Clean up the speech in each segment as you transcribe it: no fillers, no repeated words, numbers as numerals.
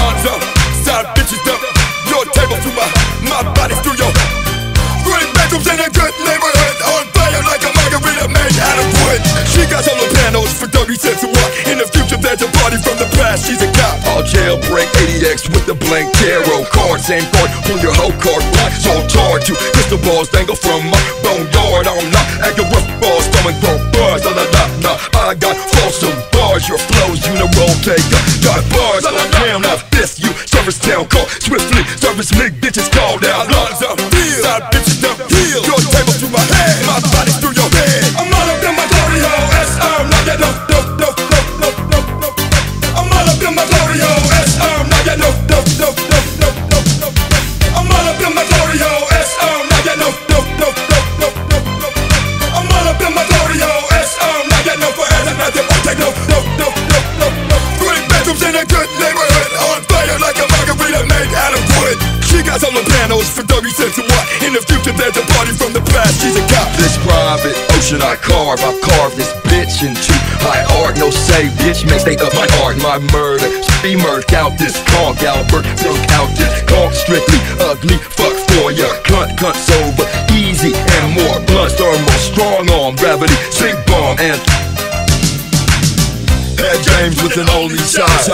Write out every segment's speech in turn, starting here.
lawns up, side bitches up. Your table through my body through your 3 bedrooms in a good neighborhood, on fire like a margarita made out of wood. She got solar panels for 30 cents a watt. In the future there's a party from the past, she's a cop. I'll jailbreak 80X with the blank tarot card. Same card, pull your whole card black. So hard to crystal balls dangle from my boneyard. I'm not acting rough balls, throwing throw bars. Nah, I got false bars. Your flows, roll taker, got bars. Damn, now this you service town call swiftly. Service me, bitches called out. Lawns up, side bitches up, heel. Your table through my head, my body through your head. I'm all up in my glory hole, S.R. Now you know, no. I'm all up in my glory hole, S.R. Now you know, no. I'm all up in my glory hole, S.R. Now you know, no. I'm all up in my glory hole, S.R. Now you know, forever nothing won't take no. 3 bedrooms in a good neighborhood, on fire like a margarita made out of wood. She got solar panels for 30 cents a watt. In the future there's a party from the past, she's a cop. This private ocean I carve this bitch into high art. No say, bitch, make they up my art. My murder, be murked out this conk. Albert broke out this conk. Strictly ugly, fuck for ya. Cunt sober, easy and more blunt. Thermal, strong arm, gravity, sink bomb, and Head James with an only side.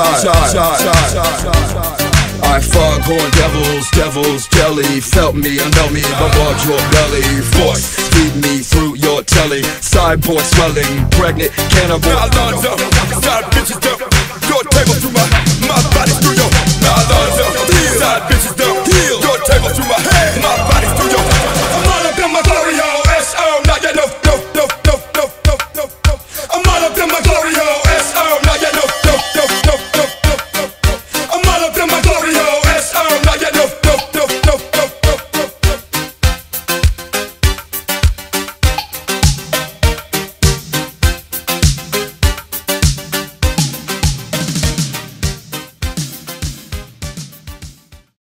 I foghorn devils, jelly. Felt me, unbelt me, bombard your belly. Force, feed me through your telly. Sideboard swelling, pregnant, cannibal. Now lawns up, side bitches up. Your table